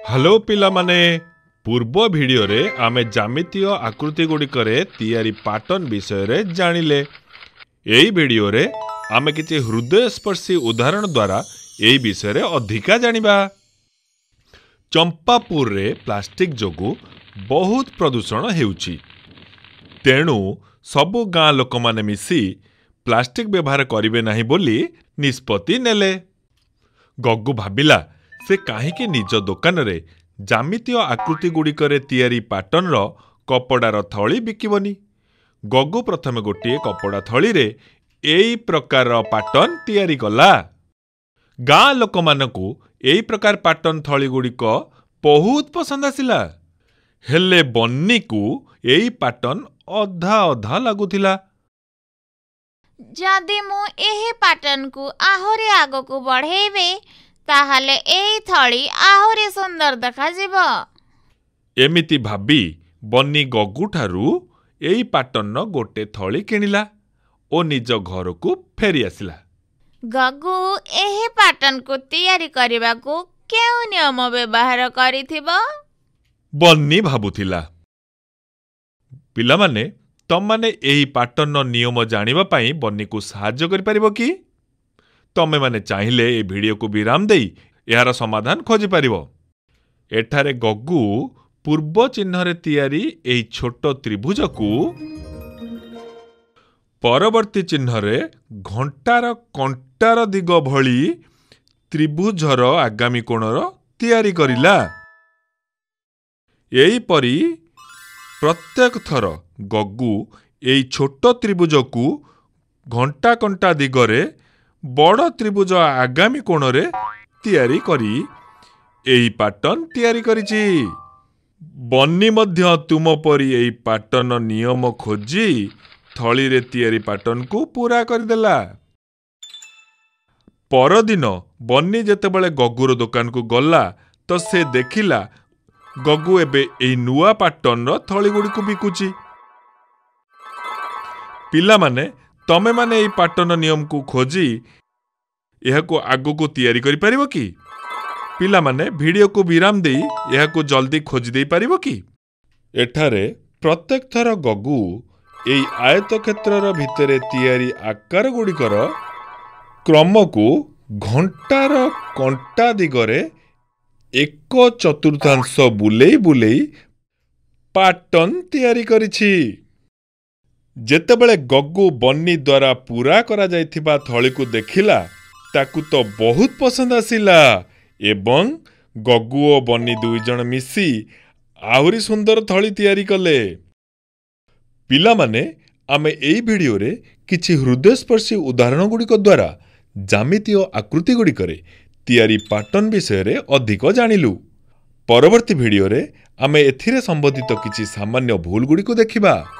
Hello पिला माने पूर्व वीडियो रे आमे ज्यामितीय आकृति गुड़िकरे तैयारी पैटर्न विषय रे जानिले। एई वीडियो रे आमे किछि हृदयस्पर्शी उदाहरण द्वारा एई विषय रे अधिका जानिबा। चंपापुर रे प्लास्टिक जोगु बहुत प्रदूषण हेउछि, तेणु सबु गाँ लोक माने मिसी प्लास्टिक व्यवहार करिवे नाही बोली निष्पत्ति नेले। गग्गू भाबिला से काहींकि निज दुकान रे ज्यामितीय आकृति गुड़िकरे तैयारी पैटर्न रो कपड़ार थली बिकिबनी। गग्गू प्रथमे गोटे कपड़ा थली रे एई प्रकार पैटर्न तैयारी कला। गाँ लोक मानकु एई प्रकार पैटर्न थली गुड़िक बहुत पसंद आसिला, हेले बन्नी को एई पैटर्न अधा अधा लागुथिला। जदि मु एही पैटर्न को आहुरी आगो को बढ़ेबे ताहले एही थली आहुरी सुंदर देखा जिवो। एमिति भाबी बन्नी गग्गू ठारू एई पैटर्न गोटे थली किनिला ओ निज घर को फेरी आसिला। गग्गू एही पैटर्न को तैयारी करबा को केउ नियम व्यवहार करिथिबो? बन्नी भाबुथिला। पिला माने तम माने एही पैटर्न नियम जानिबा पई बन्नी को सहाय्य करि परिबो कि? तमे माने चाहिले ए वीडियो को विराम देई यार समाधान खोजि परिबो। एठारे गग्गू पूर्व चिन्ह रे तैयारी एही छोट त्रिभुज को परवर्ती चिन्ह रे घंटार कंटार दिग भली त्रिभुजर आगामी कोणर तैयारी करिला। एही परी प्रत्येक थर गग्गू एई छोट त्रिभुज को घंटा कंटा दिगरे बड़ त्रिभुज आगामी कोणरे तैयारी करी एई पैटर्न तैयारी करिछि। बन्नी मध्य तुम परी एई पैटर्न नियम खोजी थली रे तैयारी पैटर्न को पूरा करदेला। परदिन बन्नी जेतेबेले गग्गूर दुकान को गला तो से देखिला गग्गू एबे एई नुआ पैटर्न रो थली गुडी को बिकुची। पिला माने तमे माने एई पैटर्न नियम को खोजी यह को आगो को तैयारी करि परिबो कि? पिला माने वीडियो को विराम देई यह को जल्दी खोजी देई परिबो कि? एठारे प्रत्येक थर गग्गू एई आयत क्षेत्रर भितरे तैयारी आकार गुड़िकर क्रम को घंटार कंटा दिगरे 1/4 बुलेई बुलेई पैटर्न तैयारी करिछि। जेतेबेले गग्गू बन्नी द्वारा पूरा करा जायथिबा थली को देखिला ताकू तो बहुत पसंद आसिला एवं गग्गू और बन्नी दुई जण मिसी आहुरी सुंदर थली तैयारी कले। पिला माने आमे एई वीडियो रे किछि हृदयस्पर्शी उदाहरण गुड़िक द्वारा ज्यामितीय आकृति गुड़िकरे तैयारी पैटर्न विषय रे अधिक जानिलु। परवर्ती वीडियो रे आमे एथिरे संबंधित किछि सामान्य भूल गुड़िक देखिबा।